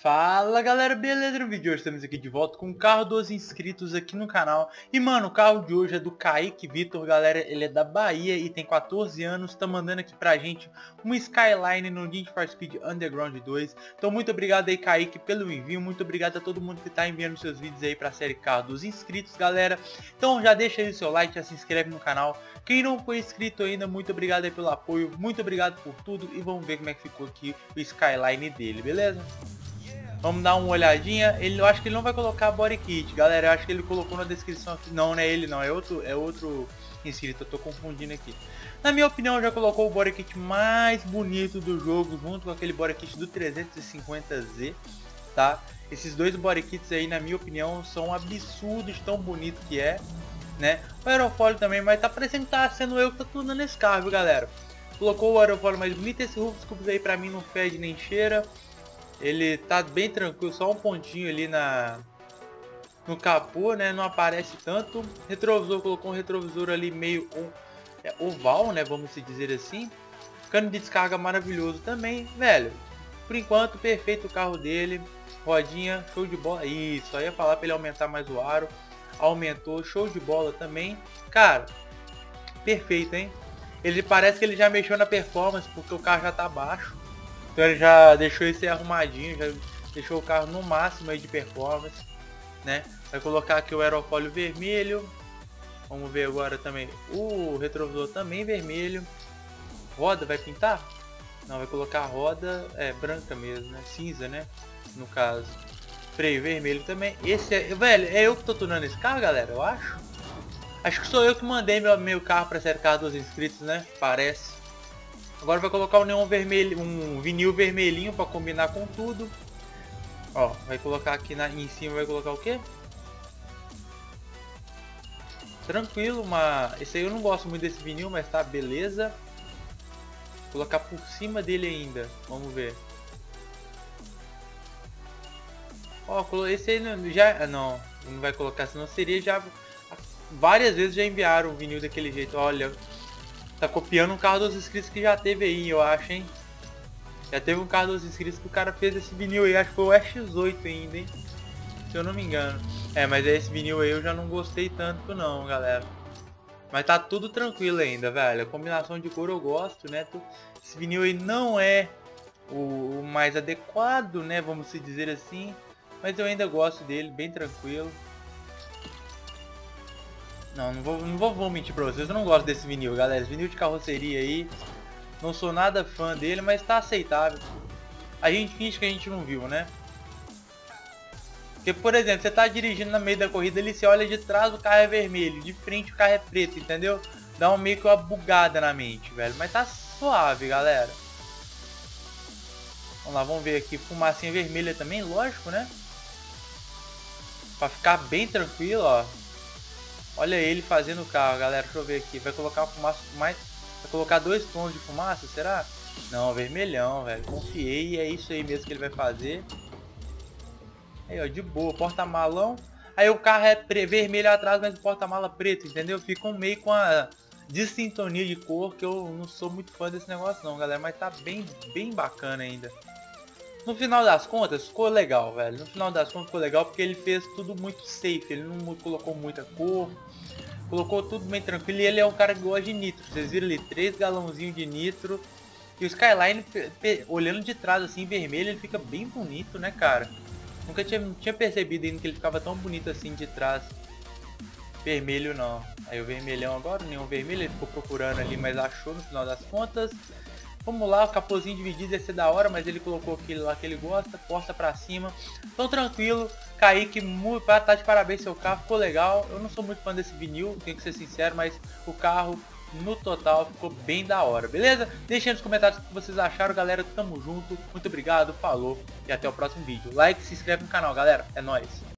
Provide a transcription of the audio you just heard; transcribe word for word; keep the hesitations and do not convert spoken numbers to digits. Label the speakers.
Speaker 1: Fala galera, beleza? No vídeo de hoje estamos aqui de volta com o carro dos inscritos aqui no canal. E mano, o carro de hoje é do Kaique Vitor, galera. Ele é da Bahia e tem quatorze anos. Tá mandando aqui pra gente um Skyline no Need for Speed Underground dois. Então muito obrigado aí, Kaique, pelo envio. Muito obrigado a todo mundo que tá enviando seus vídeos aí pra série Carro dos Inscritos, galera. Então já deixa aí o seu like, já se inscreve no canal. Quem não foi inscrito ainda, muito obrigado aí pelo apoio. Muito obrigado por tudo. E vamos ver como é que ficou aqui o Skyline dele, beleza? Vamos dar uma olhadinha. Ele, eu acho que ele não vai colocar body kit, galera. Eu acho que ele colocou na descrição aqui. Não, não é ele não, é outro, é outro inscrito. Eu tô confundindo aqui. Na minha opinião, já colocou o body kit mais bonito do jogo, junto com aquele body kit do trezentos e cinquenta Z, tá? Esses dois body kits aí, na minha opinião, são absurdos, tão bonito que é, né? O aerofólio também, mas tá parecendo que tá sendo eu que tô tunando esse carro, viu, galera? Colocou o aerofólio mais bonito. Esse roof scoop aí pra mim não fede nem cheira. Ele tá bem tranquilo, só um pontinho ali na no capô, né? Não aparece tanto. Retrovisor, colocou um retrovisor ali meio é, oval, né? Vamos se dizer assim. Cano de descarga maravilhoso também, velho. Por enquanto, perfeito o carro dele. Rodinha, show de bola. Isso, só ia falar para ele aumentar mais o aro. Aumentou, show de bola também. Cara, perfeito, hein? Ele parece que ele já mexeu na performance, porque o carro já tá baixo. Então ele já deixou esse arrumadinho, já deixou o carro no máximo aí de performance, né? Vai colocar aqui o aerofólio vermelho. Vamos ver agora também o retrovisor também vermelho. Roda vai pintar? Não, vai colocar a roda é branca mesmo, né? Cinza, né? No caso. Freio vermelho também. Esse é, velho, é eu que tô tunando esse carro, galera, eu acho. Acho que sou eu que mandei meu, meu carro para ser carro dos inscritos, né? Parece. Agora vai colocar o neon vermelho, um vinil vermelhinho para combinar com tudo. Ó, vai colocar aqui na, em cima, vai colocar o quê? Tranquilo, uma... esse aí eu não gosto muito desse vinil, mas tá, beleza. Vou colocar por cima dele ainda, vamos ver. Ó, esse aí não, já... não, não vai colocar, senão seria já... Várias vezes já enviaram o vinil daquele jeito, olha... Tá copiando um carro dos inscritos que já teve aí, eu acho, hein? Já teve um carro dos inscritos que o cara fez esse vinil aí, acho que foi o X oito ainda, hein? Se eu não me engano. É, mas esse vinil aí eu já não gostei tanto não, galera. Mas tá tudo tranquilo ainda, velho. A combinação de cor eu gosto, né? Esse vinil aí não é o, o mais adequado, né? Vamos se dizer assim. Mas eu ainda gosto dele, bem tranquilo. Não, não vou, não vou, vou mentir pra vocês, eu não gosto desse vinil, galera. Esse vinil de carroceria aí, não sou nada fã dele, mas tá aceitável. A gente finge que a gente não viu, né? Porque, por exemplo, você tá dirigindo no meio da corrida, ele se olha de trás, o carro é vermelho, de frente o carro é preto, entendeu? Dá um meio que uma bugada na mente, velho. Mas tá suave, galera. Vamos lá, vamos ver aqui, fumacinha vermelha também, lógico, né? Pra ficar bem tranquilo, ó. Olha ele fazendo o carro, galera. Deixa eu ver aqui. Vai colocar uma fumaça mais... Vai colocar dois tons de fumaça, será? Não, vermelhão, velho. Confiei e é isso aí mesmo que ele vai fazer. Aí, ó, de boa. Porta-malão. Aí o carro é pre... vermelho atrás, mas o porta-mala preto, entendeu? Fica um meio com a dissintonia de cor, que eu não sou muito fã desse negócio não, galera. Mas tá bem, bem bacana ainda. No final das contas, ficou legal, velho. No final das contas ficou legal porque ele fez tudo muito safe. Ele não colocou muita cor. Colocou tudo bem tranquilo. E ele é um cara que gosta de nitro. Vocês viram ali, três galãozinhos de nitro. E o Skyline, olhando de trás assim, vermelho, ele fica bem bonito, né, cara? Nunca tinha, tinha percebido ainda que ele ficava tão bonito assim de trás. Vermelho não. Aí o vermelhão agora, nenhum vermelho. Ele ficou procurando ali, mas achou no final das contas. Vamos lá, o capôzinho dividido ia ser da hora, mas ele colocou aquilo lá que ele gosta, porta pra cima. Então tranquilo, Kaique, muito, tá de parabéns, seu carro ficou legal. Eu não sou muito fã desse vinil, tenho que ser sincero, mas o carro no total ficou bem da hora, beleza? Deixa aí nos comentários o que vocês acharam, galera, tamo junto, muito obrigado, falou e até o próximo vídeo. Like, se inscreve no canal, galera, é nóis.